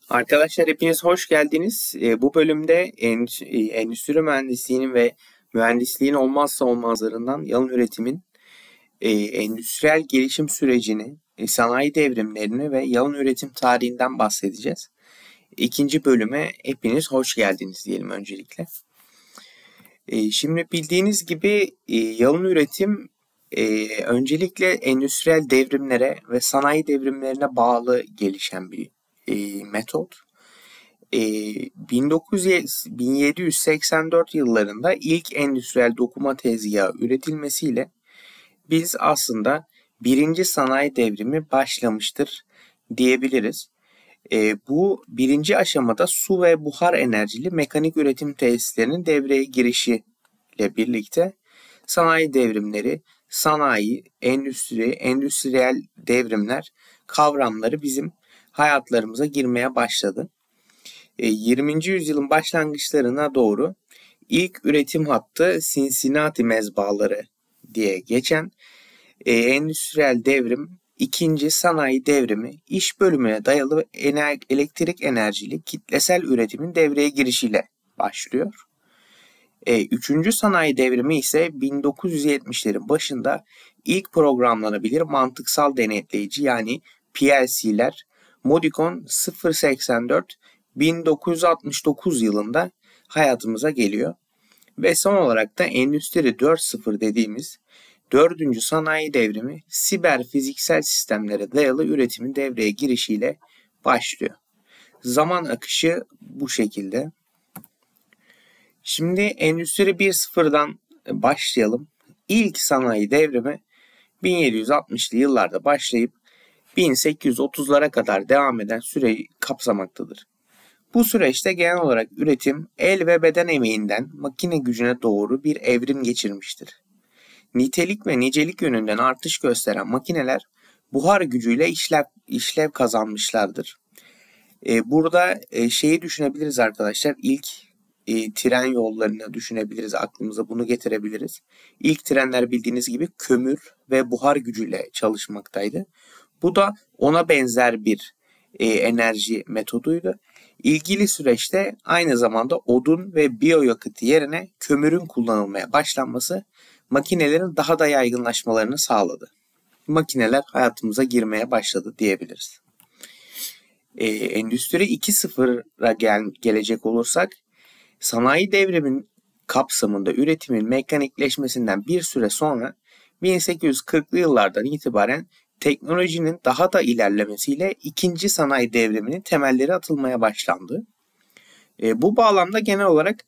Arkadaşlar hepiniz hoş geldiniz. Bu bölümde endüstri mühendisliğinin ve mühendisliğin olmazsa olmazlarından yalın üretimin endüstriyel gelişim sürecini, sanayi devrimlerini ve yalın üretim tarihinden bahsedeceğiz. İkinci bölüme hepiniz hoş geldiniz diyelim öncelikle. Şimdi bildiğiniz gibi yalın üretim öncelikle endüstriyel devrimlere ve sanayi devrimlerine bağlı gelişen bir metot. 1784 yıllarında ilk endüstriyel dokuma tezgahı üretilmesiyle biz aslında birinci sanayi devrimi başlamıştır diyebiliriz. Bu birinci aşamada su ve buhar enerjili mekanik üretim tesislerinin devreye girişiyle birlikte sanayi devrimleri, sanayi, endüstri, endüstriyel devrimler kavramları bizim hayatlarımıza girmeye başladı. 20. yüzyılın başlangıçlarına doğru ilk üretim hattı Cincinnati mezbahaları diye geçen endüstriyel devrim, ikinci sanayi devrimi, iş bölümüne dayalı elektrik enerjili kitlesel üretimin devreye girişiyle başlıyor. Üçüncü sanayi devrimi ise 1970'lerin başında ilk programlanabilir mantıksal denetleyici yani PLC'ler Modicon 084 1969 yılında hayatımıza geliyor. Ve son olarak da Endüstri 4.0 dediğimiz 4. sanayi devrimi siber fiziksel sistemlere dayalı üretimin devreye girişiyle başlıyor. Zaman akışı bu şekilde. Şimdi Endüstri 1.0'dan başlayalım. İlk sanayi devrimi 1760'lı yıllarda başlayıp 1830'lara kadar devam eden süreyi kapsamaktadır. Bu süreçte genel olarak üretim el ve beden emeğinden makine gücüne doğru bir evrim geçirmiştir. Nitelik ve nicelik yönünden artış gösteren makineler buhar gücüyle işlev kazanmışlardır. Burada şeyi düşünebiliriz arkadaşlar. İlk tren yollarını düşünebiliriz. Aklımıza bunu getirebiliriz. İlk trenler bildiğiniz gibi kömür ve buhar gücüyle çalışmaktaydı. Bu da ona benzer bir enerji metoduydu. İlgili süreçte aynı zamanda odun ve biyoyakıtı yerine kömürün kullanılmaya başlanması makinelerin daha da yaygınlaşmalarını sağladı. Makineler hayatımıza girmeye başladı diyebiliriz. Endüstri 2.0'a gelecek olursak sanayi devriminin kapsamında üretimin mekanikleşmesinden bir süre sonra 1840'lı yıllardan itibaren teknolojinin daha da ilerlemesiyle ikinci sanayi devriminin temelleri atılmaya başlandı. Bu bağlamda genel olarak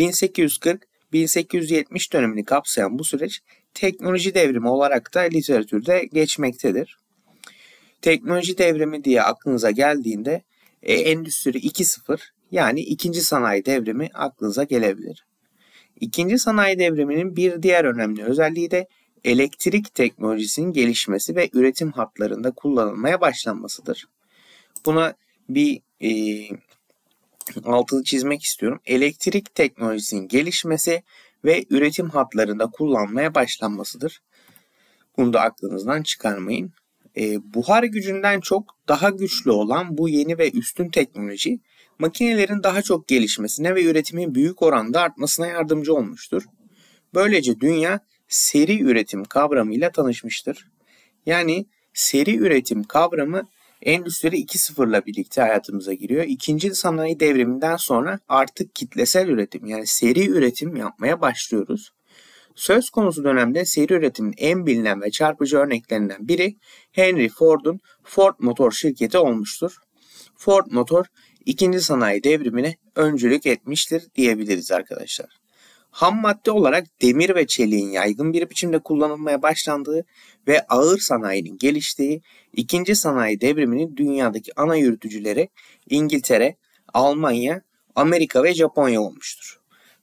1840-1870 dönemini kapsayan bu süreç teknoloji devrimi olarak da literatürde geçmektedir. Teknoloji devrimi diye aklınıza geldiğinde Endüstri 2.0 yani ikinci sanayi devrimi aklınıza gelebilir. İkinci sanayi devriminin bir diğer önemli özelliği de elektrik teknolojisinin gelişmesi ve üretim hatlarında kullanılmaya başlanmasıdır. Buna bir altını çizmek istiyorum. Elektrik teknolojisinin gelişmesi ve üretim hatlarında kullanılmaya başlanmasıdır. Bunu da aklınızdan çıkarmayın. Buhar gücünden çok daha güçlü olan bu yeni ve üstün teknoloji makinelerin daha çok gelişmesine ve üretimin büyük oranda artmasına yardımcı olmuştur. Böylece dünya seri üretim kavramıyla tanışmıştır. Yani seri üretim kavramı Endüstri 2.0 ile birlikte hayatımıza giriyor. İkinci sanayi devriminden sonra artık kitlesel üretim yani seri üretim yapmaya başlıyoruz. Söz konusu dönemde seri üretimin en bilinen ve çarpıcı örneklerinden biri Henry Ford'un Ford Motor şirketi olmuştur. Ford Motor ikinci sanayi devrimine öncülük etmiştir diyebiliriz arkadaşlar. Ham madde olarak demir ve çeliğin yaygın bir biçimde kullanılmaya başlandığı ve ağır sanayinin geliştiği ikinci sanayi devriminin dünyadaki ana yürütücüleri İngiltere, Almanya, Amerika ve Japonya olmuştur.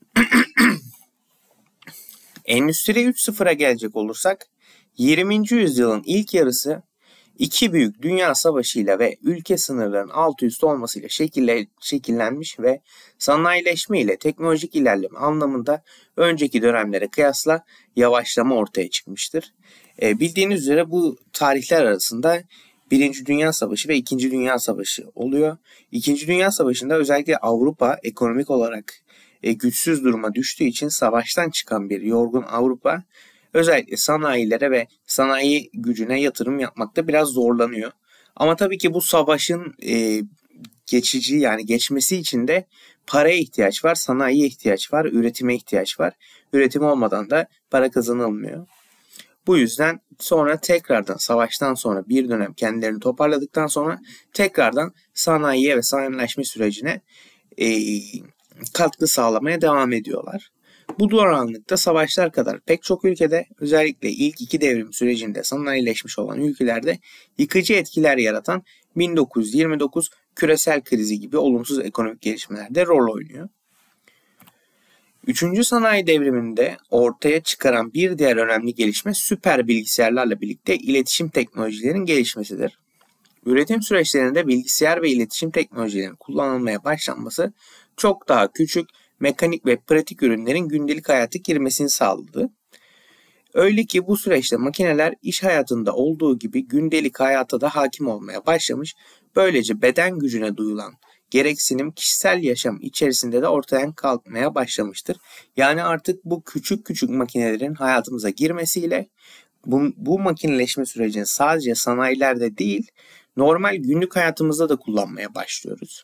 Endüstri 3.0'a gelecek olursak 20. yüzyılın ilk yarısı iki büyük dünya savaşıyla ve ülke sınırlarının alt üst olmasıyla şekillenmiş ve sanayileşme ile teknolojik ilerleme anlamında önceki dönemlere kıyasla yavaşlama ortaya çıkmıştır. Bildiğiniz üzere bu tarihler arasında Birinci Dünya Savaşı ve İkinci Dünya Savaşı oluyor. İkinci Dünya Savaşı'nda özellikle Avrupa ekonomik olarak güçsüz duruma düştüğü için savaştan çıkan bir yorgun Avrupa özellikle sanayilere ve sanayi gücüne yatırım yapmakta biraz zorlanıyor. Ama tabii ki bu savaşın geçici yani geçmesi için de paraya ihtiyaç var, sanayiye ihtiyaç var, üretime ihtiyaç var. Üretim olmadan da para kazanılmıyor. Bu yüzden sonra tekrardan savaştan sonra bir dönem kendilerini toparladıktan sonra tekrardan sanayiye ve sanayileşme sürecine katkı sağlamaya devam ediyorlar. Bu dönemlikte savaşlar kadar pek çok ülkede özellikle ilk iki devrim sürecinde sanayileşmiş olan ülkelerde yıkıcı etkiler yaratan 1929 küresel krizi gibi olumsuz ekonomik gelişmelerde rol oynuyor. Üçüncü sanayi devriminde ortaya çıkaran bir diğer önemli gelişme süper bilgisayarlarla birlikte iletişim teknolojilerinin gelişmesidir. Üretim süreçlerinde bilgisayar ve iletişim teknolojilerinin kullanılmaya başlanması çok daha küçük, mekanik ve pratik ürünlerin gündelik hayata girmesini sağladı. Öyle ki bu süreçte makineler iş hayatında olduğu gibi gündelik hayata da hakim olmaya başlamış, böylece beden gücüne duyulan gereksinim kişisel yaşam içerisinde de ortaya kalkmaya başlamıştır. Yani artık bu küçük küçük makinelerin hayatımıza girmesiyle bu makineleşme sürecini sadece sanayilerde değil, normal günlük hayatımızda da kullanmaya başlıyoruz.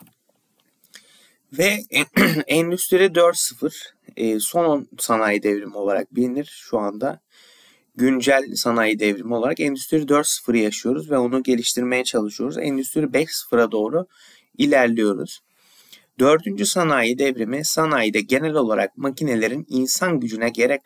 Ve Endüstri 4.0 son sanayi devrimi olarak bilinir şu anda. Güncel sanayi devrimi olarak Endüstri 4.0'ı yaşıyoruz ve onu geliştirmeye çalışıyoruz. Endüstri 5.0'a doğru ilerliyoruz. Dördüncü sanayi devrimi sanayide genel olarak makinelerin insan gücüne gerek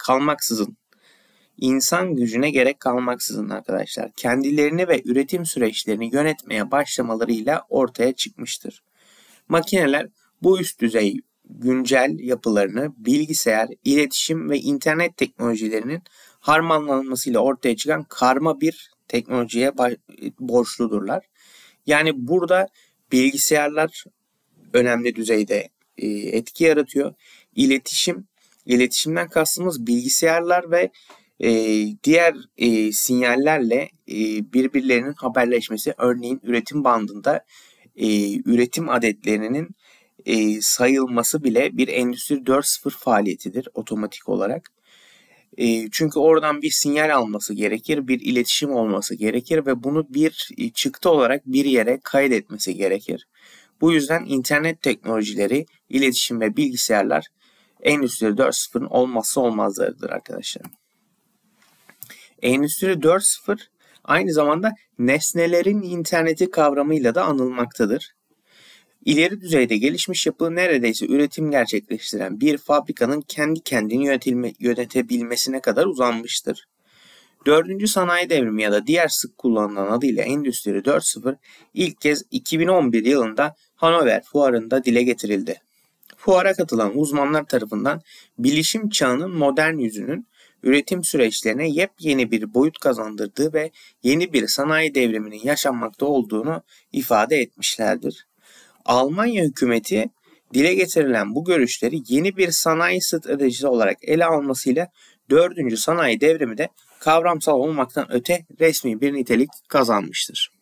kalmaksızın arkadaşlar kendilerini ve üretim süreçlerini yönetmeye başlamalarıyla ortaya çıkmıştır. Makineler bu üst düzey güncel yapılarını bilgisayar, iletişim ve internet teknolojilerinin harmanlanmasıyla ortaya çıkan karma bir teknolojiye borçludurlar. Yani burada bilgisayarlar önemli düzeyde etki yaratıyor. İletişimden kastımız bilgisayarlar ve diğer sinyallerle birbirlerinin haberleşmesi. Örneğin üretim bandında üretim adetlerinin sayılması bile bir Endüstri 4.0 faaliyetidir otomatik olarak. Çünkü oradan bir sinyal alması gerekir, bir iletişim olması gerekir ve bunu bir çıktı olarak bir yere kaydetmesi gerekir. Bu yüzden internet teknolojileri, iletişim ve bilgisayarlar Endüstri 4.0'ın olmazsa olmazlarıdır arkadaşlar. Endüstri 4.0 aynı zamanda nesnelerin interneti kavramıyla da anılmaktadır. İleri düzeyde gelişmiş yapı neredeyse üretim gerçekleştiren bir fabrikanın kendi kendini yönetebilmesine kadar uzanmıştır. Dördüncü sanayi devrimi ya da diğer sık kullanılan adıyla Endüstri 4.0 ilk kez 2011 yılında Hannover Fuarı'nda dile getirildi. Fuara katılan uzmanlar tarafından bilişim çağının modern yüzünün üretim süreçlerine yepyeni bir boyut kazandırdığı ve yeni bir sanayi devriminin yaşanmakta olduğunu ifade etmişlerdir. Almanya hükümeti dile getirilen bu görüşleri yeni bir sanayi stratejisi olarak ele almasıyla 4. sanayi devrimi de kavramsal olmaktan öte resmi bir nitelik kazanmıştır.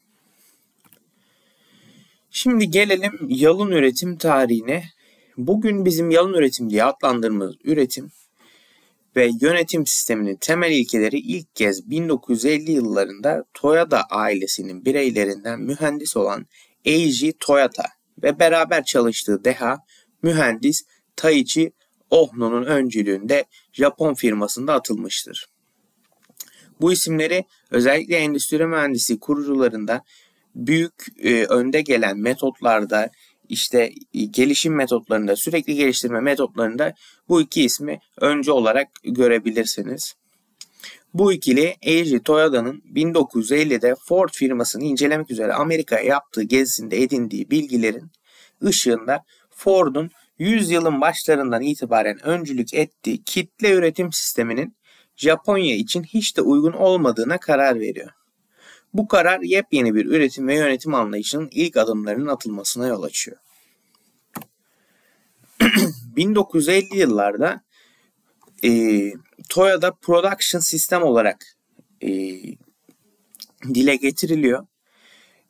Şimdi gelelim yalın üretim tarihine. Bugün bizim yalın üretim diye adlandırdığımız üretim ve yönetim sisteminin temel ilkeleri ilk kez 1950 yıllarında Toyota ailesinin bireylerinden mühendis olan Eiji Toyota ve beraber çalıştığı deha mühendis Taiichi Ohno'nun öncülüğünde Japon firmasında atılmıştır. Bu isimleri özellikle endüstri mühendisliği kurucularında büyük önde gelen metotlarda gelişim metotlarında sürekli geliştirme metotlarında bu iki ismi öncü olarak görebilirsiniz. Bu ikili Eiji Toyota'nın 1950'de Ford firmasını incelemek üzere Amerika'ya yaptığı gezisinde edindiği bilgilerin ışığında Ford'un 100 yılın başlarından itibaren öncülük ettiği kitle üretim sisteminin Japonya için hiç de uygun olmadığına karar veriyor. Bu karar yepyeni bir üretim ve yönetim anlayışının ilk adımlarının atılmasına yol açıyor. 1950 yıllarda Toyota Production System olarak dile getiriliyor.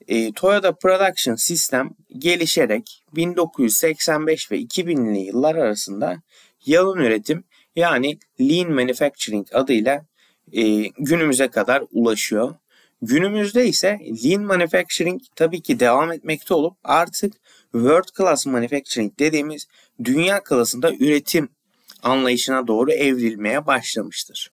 Toyota Production System gelişerek 1985 ve 2000'li yıllar arasında yalın üretim yani Lean Manufacturing adıyla günümüze kadar ulaşıyor. Günümüzde ise Lean Manufacturing tabii ki devam etmekte olup artık World Class Manufacturing dediğimiz dünya klasında üretim anlayışına doğru evrilmeye başlamıştır.